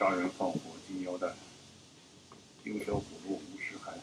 杀人放火金腰带，丢销捕落无尸骸。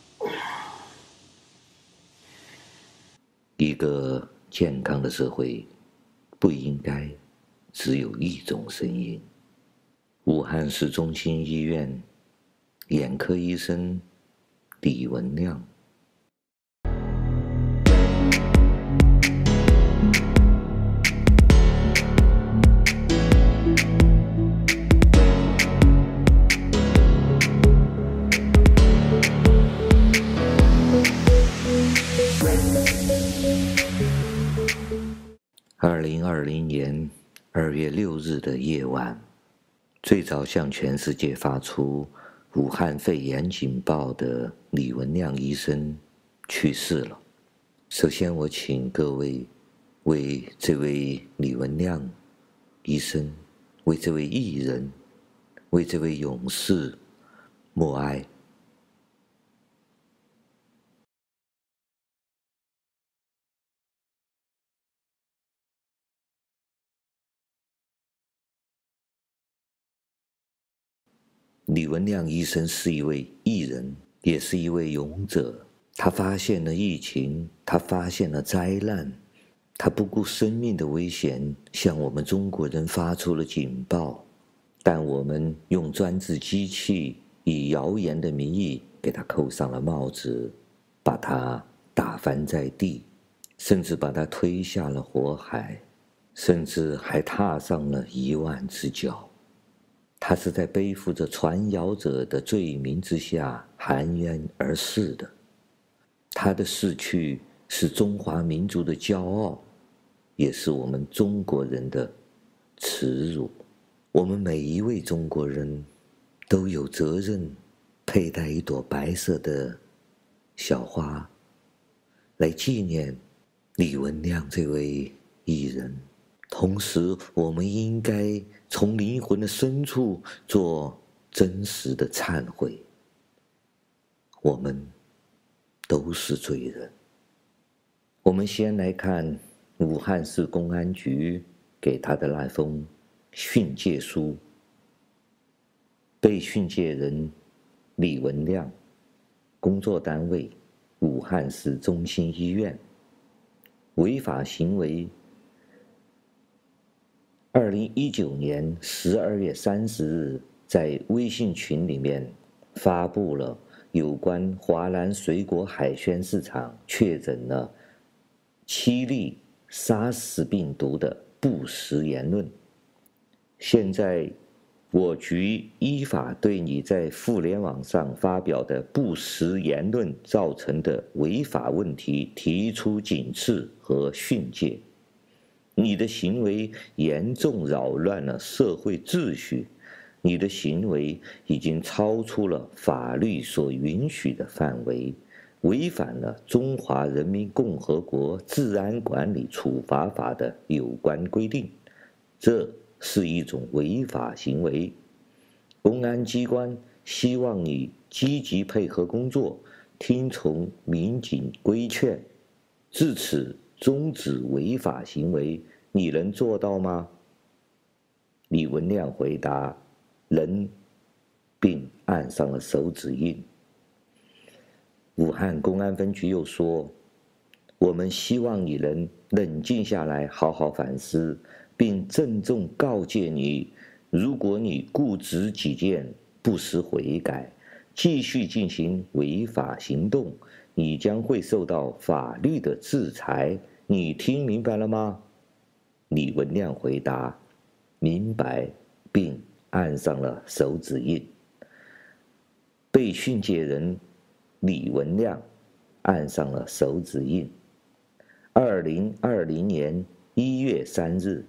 一个健康的社会不应该只有一种声音。武汉市中心医院眼科医生李文亮。2020年2月6日的夜晚，最早向全世界发出武汉肺炎警报的李文亮医生去世了。首先，我请各位为这位李文亮医生，为这位艺人，为这位勇士默哀。李文亮医生是一位艺人，也是一位勇者。他发现了疫情，他发现了灾难，他不顾生命的危险，向我们中国人发出了警报。但我们用专制机器以谣言的名义给他扣上了帽子，把他打翻在地，甚至把他推下了火海，甚至还踏上了1万只脚。他是在背负着传谣者的罪名之下含冤而逝的。他的逝去是中华民族的骄傲，也是我们中国人的耻辱。我们每一位中国人都有责任佩戴一朵白色的小花，来纪念李文亮这位艺人。同时，我们应该从灵魂的深处做真实的忏悔。我们都是罪人。我们先来看武汉市公安局给他的那封训诫书。被训诫人李文亮，工作单位武汉市中心医院，违法行为2019年12月30日在微信群里面发布了有关华南水果海鲜市场确诊了7例SARS病毒的不实言论。现在我局依法对你在互联网上发表的不实言论造成的违法问题提出警示和训诫。你的行为严重扰乱了社会秩序，你的行为已经超出了法律所允许的范围，违反了《中华人民共和国治安管理处罚法》的有关规定，这是一种违法行为。公安机关希望你积极配合工作，听从民警规劝，至此终止违法行为，你能做到吗？李文亮回答：能，并按上了手指印。武汉公安分局又说：我们希望你能冷静下来，好好反思，并郑重告诫你，如果你固执己见，不思悔改，继续进行违法行动，你将会受到法律的制裁。你听明白了吗？李文亮回答：明白，并按上了手指印。被训诫人李文亮按上了手指印。2020年1月3日，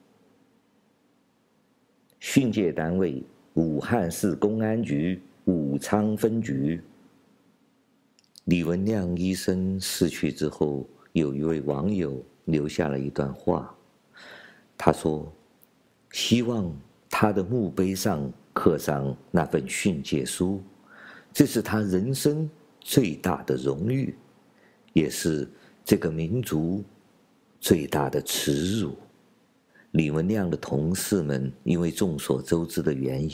训诫单位武汉市公安局武昌分局。李文亮医生逝去之后，有一位网友留下了一段话，他说：希望他的墓碑上刻上那份训诫书，这是他人生最大的荣誉，也是这个民族最大的耻辱。李文亮的同事们因为众所周知的原因，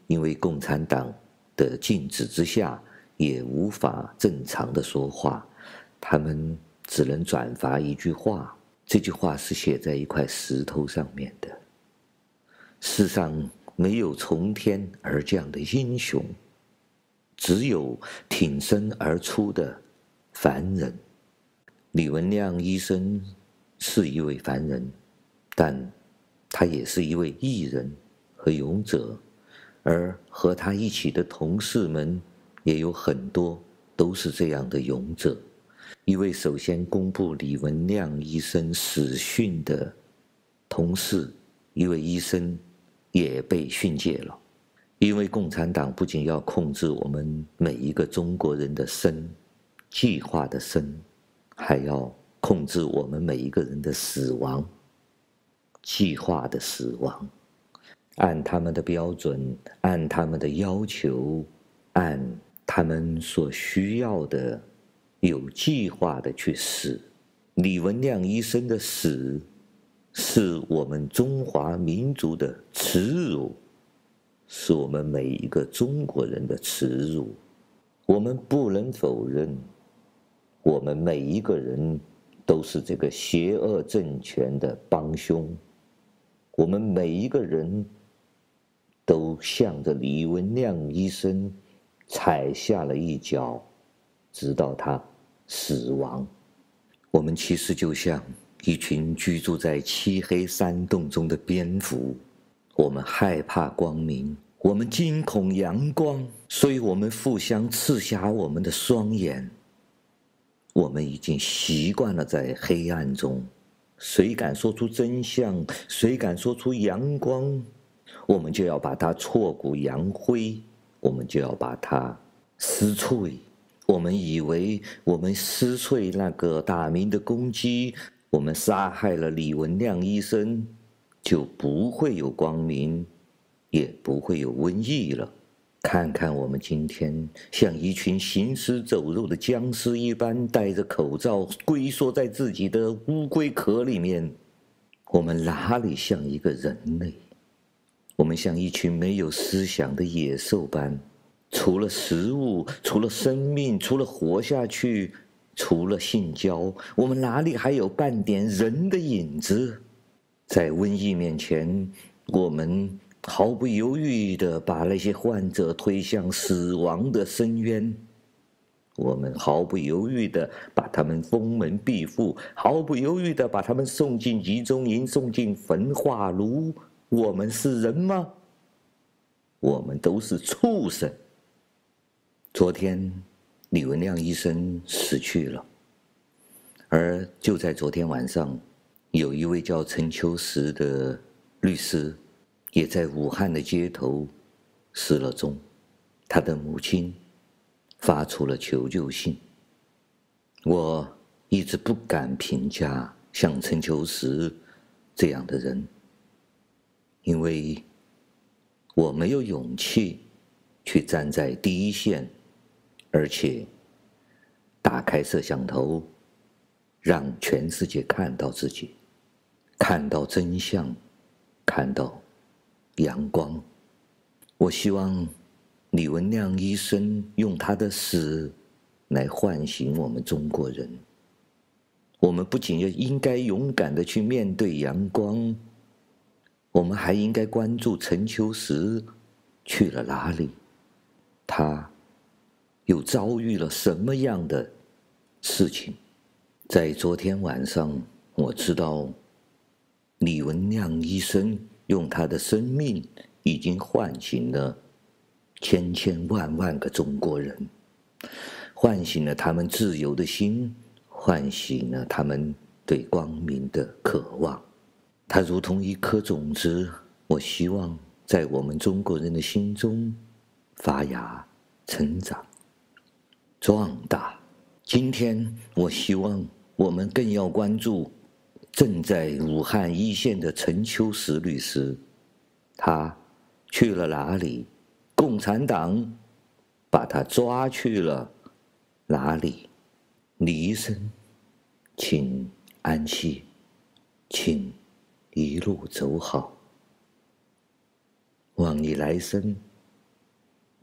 因为共产党的禁止之下，也无法正常的说话，他们只能转发一句话，这句话是写在一块石头上面的。世上没有从天而降的英雄，只有挺身而出的凡人。李文亮医生是一位凡人，但他也是一位艺人和勇者，而和他一起的同事们也有很多都是这样的勇者。一位首先公布李文亮医生死讯的同事，一位医生也被训诫了，因为共产党不仅要控制我们每一个中国人的生，计划的生，还要控制我们每一个人的死亡，计划的死亡。按他们的标准，按他们的要求，按他们所需要的，有计划的去死。李文亮医生的死是我们中华民族的耻辱，是我们每一个中国人的耻辱。我们不能否认，我们每一个人都是这个邪恶政权的帮凶，我们每一个人都向着李文亮医生踩下了一脚，直到他死亡。我们其实就像一群居住在漆黑山洞中的蝙蝠，我们害怕光明，我们惊恐阳光，所以我们互相刺瞎我们的双眼。我们已经习惯了在黑暗中，谁敢说出真相，谁敢说出阳光，我们就要把它挫骨扬灰，我们就要把它撕碎。我们以为我们撕碎那个大明的公鸡，我们杀害了李文亮医生，就不会有光明，也不会有瘟疫了。看看我们今天像一群行尸走肉的僵尸一般，戴着口罩龟缩在自己的乌龟壳里面，我们哪里像一个人类？我们像一群没有思想的野兽般，除了食物，除了生命，除了活下去，除了性交，我们哪里还有半点人的影子？在瘟疫面前，我们毫不犹豫地把那些患者推向死亡的深渊，我们毫不犹豫地把他们封门闭户，毫不犹豫地把他们送进集中营，送进焚化炉。我们是人吗？我们都是畜生。昨天李文亮医生死去了，而就在昨天晚上，有一位叫陈秋实的律师也在武汉的街头失了踪，他的母亲发出了求救信。我一直不敢评价像陈秋实这样的人，因为我没有勇气去站在第一线，而且打开摄像头，让全世界看到自己，看到真相，看到阳光。我希望李文亮医生用他的死来唤醒我们中国人。我们不仅应该勇敢地去面对阳光，我们还应该关注陈秋实去了哪里，他又遭遇了什么样的事情。在昨天晚上，我知道李文亮医生用他的生命已经唤醒了千千万万个中国人，唤醒了他们自由的心，唤醒了他们对光明的渴望。它如同一颗种子，我希望在我们中国人的心中发芽、成长、壮大。今天我希望我们更要关注正在武汉一线的陈秋实律师，他去了哪里？共产党把他抓去了哪里？李医生，请安息，请一路走好，望你来生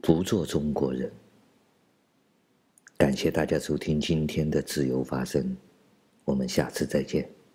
不做中国人。感谢大家收听今天的自由发声，我们下次再见。